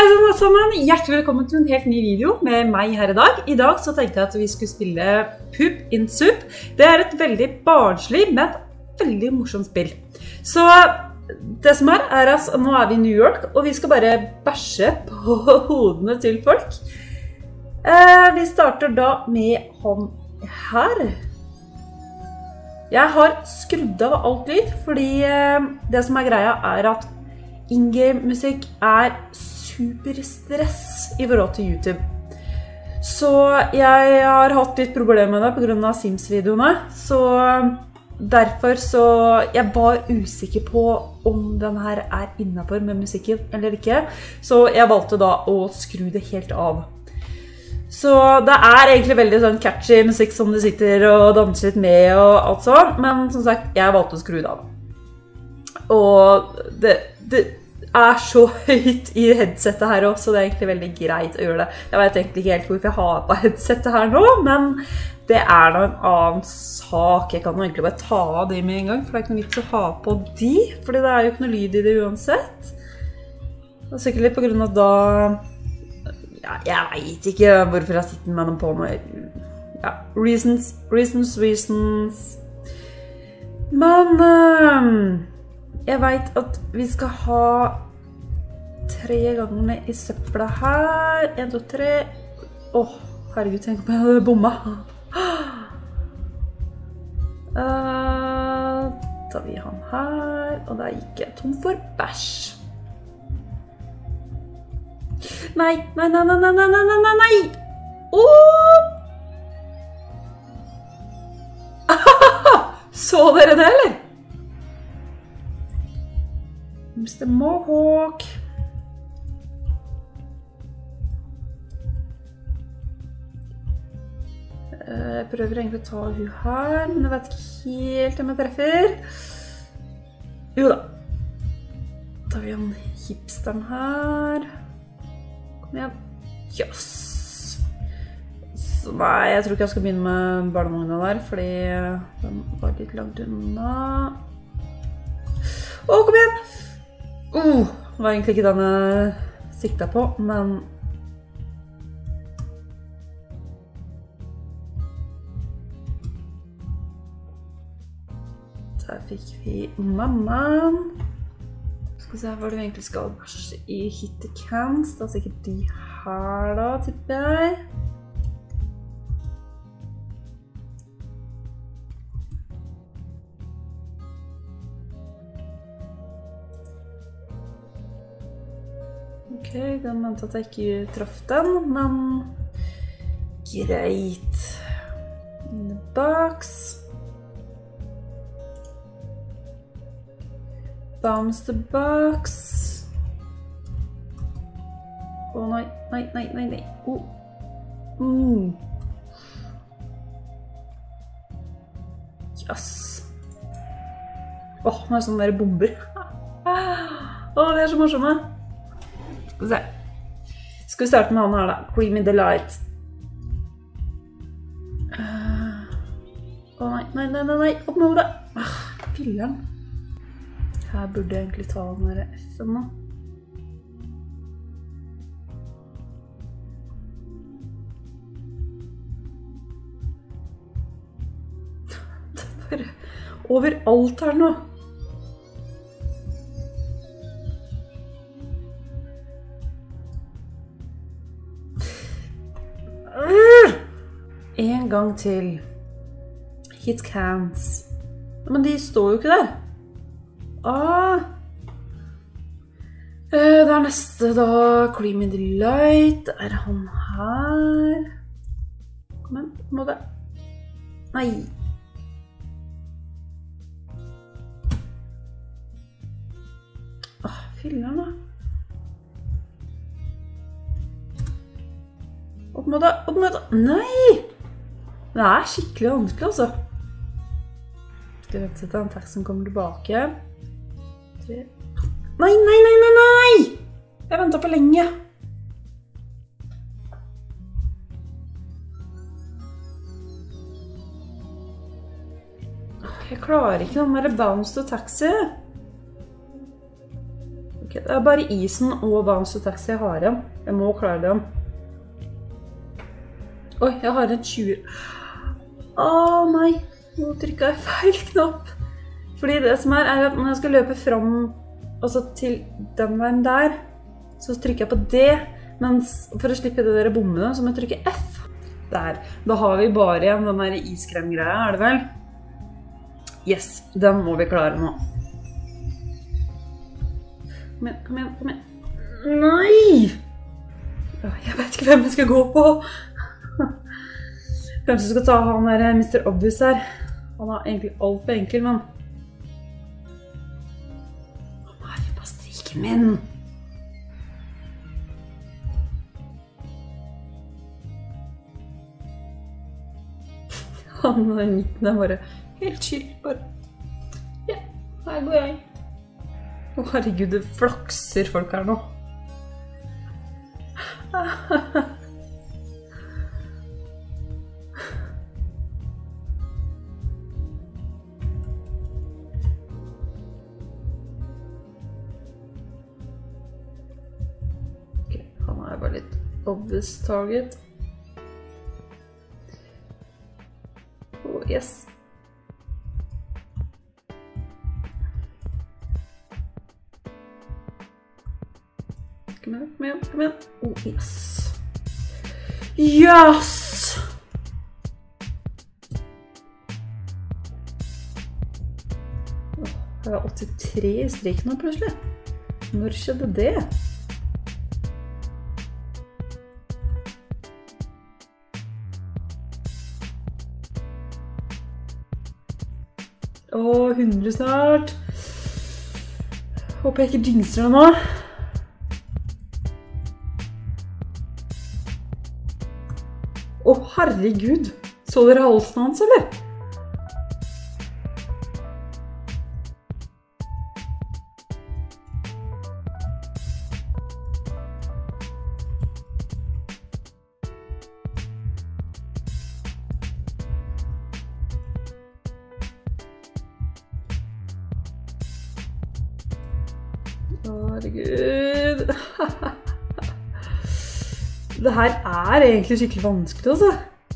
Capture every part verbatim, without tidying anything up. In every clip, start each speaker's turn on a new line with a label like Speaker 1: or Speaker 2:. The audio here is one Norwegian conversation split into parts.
Speaker 1: Hei alle sammen, hjertelig velkommen til en helt ny video med meg her i dag. I dag så tenkte jeg at vi skulle spille Poop in Soup. Det er et veldig barnslig, men et veldig morsomt spill. Så det som er, er at nå er vi i New York, og vi skal bare bæsje på hodene til folk. Eh, vi starter da med han her. Jeg har skrudd av alt lyd, fordi eh, det som er greia er at in-game-musikk er superstress i forhold til YouTube. Så jeg har hatt litt problemer med det på grunn av Sims-videoene, så derfor så jeg var usikker på om den her er innenfor med musikken eller ikke, så jeg valgte da å skru det helt av. Så det er egentlig veldig sånn catchy musikk som du sitter og danser litt med og alt sånn, men som sagt, jeg valgte å skru det av. Og det, det er så høyt i headsetet her også, så det er egentlig veldig greit å gjøre det. Jeg vet egentlig ikke helt hvorfor jeg har på headsetet her nå, men det er da en annen sak. Jeg kan jo egentlig bare ta av de med en gang, for det er ikke noe vits å ha på de, fordi det er jo ikke noe lyd i det uansett. Det er sikkert litt på grunn av da... Ja, jeg vet ikke hvorfor jeg sitter med dem på nå. Ja, reasons, reasons, reasons. Men... Um, Jeg vet at vi skal ha tre ganger i søpla her. En, to, tre. Åh, herregud, tenk om jeg hadde bomma. Uh, tar vi han her, og da gikk jeg tom for bæsj. Nei, nei, nei, nei, nei, nei, nei, nei, nei. Åh! Så dere det, eller? mister Mohawk. Jeg prøver egentlig å ta hun her, men jeg vet ikke helt om jeg treffer. Jo da. Da tar vi en hipsteren her. Kom igjen. Yes! Så nei, jeg tror ikke jeg skal begynne med barnevogna der, fordi den var litt langt unna. Å, kom igjen! Uh, det var egentlig ikke den jeg siktet på, men der fikk vi mammaen. Skal vi se hva det egentlig skal bæsje i hit the cans. Det er sikkert de her da, tipper jeg. Ok, den mente at jeg ikke traff den, men greit. In the box. Bounce the box. Å nei, nei, nei, nei, nei. Oh. Mm. Yes. Åh, nå er det sånne der bomber. Åh, det er så morsomme. Skal vi se. Skal vi starte med han her da. Creamy Delight. Uh, å nei, nei, nei, nei, nei. Opp med hodet. Ah, pilleren. Her burde jeg egentlig ta den her F-en nå. Det er bare overalt her nå. En gang til. Hit cans. Men de står jo ikke der. Ah. Det er neste da. Creamy Delight. Er han her? Kom igjen, må det. Nei. Åh, fyller han da. Opp med det, opp med det. Nei! Det er skikkelig vanskelig, altså. Skal jeg vente til den teksten kommer tilbake. Tre. Nei, nei, nei, nei, nei! Jeg ventet for lenge. Jeg klarer ikke den der bounce to taxi. Ok, Det er bare isen og Bounce to Taxi jeg har igjen. Jeg må klare dem. Oi, jeg har en tjue. Åh, nei. Nå trykket jeg feil knapp. Fordi det som er, er at når jeg skal løpe frem altså til den veien der, så trykker jeg på D, mens for å slippe det der bommene, så må jeg trykke F. Der. Da har vi bare igjen den der iskremgreia, er det vel? Yes, den må vi klare nå. Kom igjen, kom igjen, kom igjen. Nei! Jeg vet ikke hvem jeg skal gå på. Kanskje jeg skal ta han der mister Obvious her. Han har egentlig alt for enkel, men... Han har jo på striken min. Han er i midten er bare helt chill, bare... Ja, her går jeg. Å herregud, det flakser folk her nå. Ok, han er bare litt obvious target. Oh, yes. Kom igjen, kom igjen, kom igjen. Oh, yes. Yes! Oh, jeg har åttitre i strik nå plutselig. Når skjedde det? Åh, hundre snart. Håper jeg ikke jinxer det nå. Å, herregud! Så dere halsen hans, eller? Herregud. Det her er egentlig skikkelig vanskelig, altså.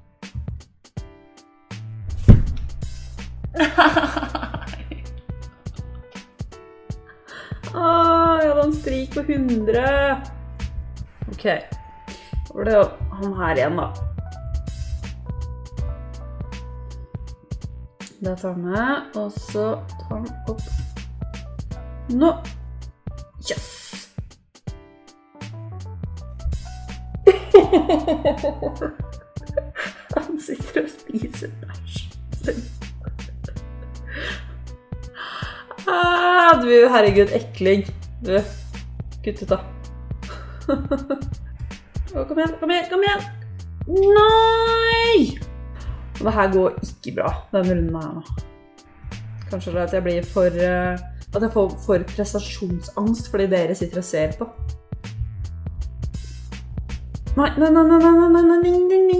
Speaker 1: Åh, jeg hadde en strik på hundre. Ok, da var det han her igjen da. Da tar han med, og så tar han opp. Nå. Yes! Han sitter og spiser bæsj. Ah, du, herregud, ekling. Du, guttet da. Kom igjen, kom igjen, kom igjen. Nei! Det her går ikke bra, den runden her nå. Kanskje det er at jeg blir for... At jeg får for prestasjonsangst fordi dere sitter og ser på. Nei, nei, nei, nei, nei, nei, nei, nei, nei.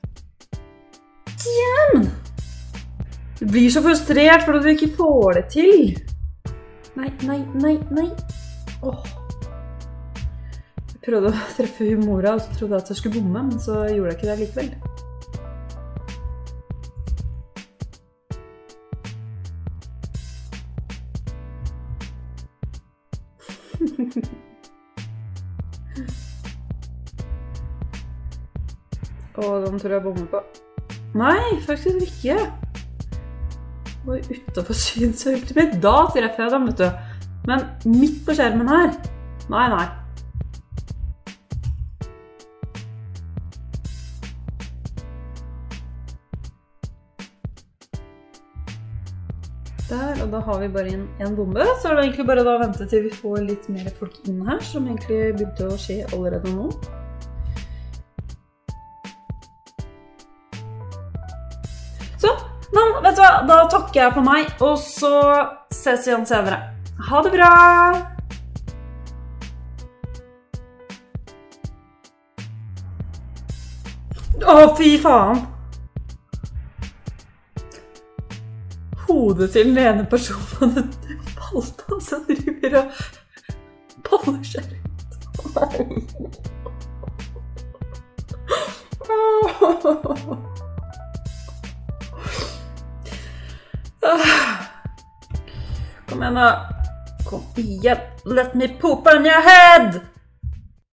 Speaker 1: Igjen! Du blir så frustrert fordi du ikke får det til. Nei, nei, nei, nei. Åh. Jeg prøvde å treffe humora og så trodde jeg at jeg skulle bomme, men så gjorde jeg ikke det likevel. Åh, den tror jeg bommer på. Nei, faktisk ikke. Det var jo utenfor synsfeltet mitt. Da treffer jeg dem, vet du. Men midt på skjermen her. Nei, nei. Der, og da har vi bare en, en bombe. Så er det egentlig bare da å vente til vi får litt mer folk inn her, som egentlig begynte å skje allerede nå. Så, men vet du hva, da takker jeg på meg, og så ses vi igjen senere. Ha det bra! Å, fy faen! Hodet til den ene personen falt på, så driver og Å, kjære. Kom igjen da. Kom igjen. Let me poop on your head.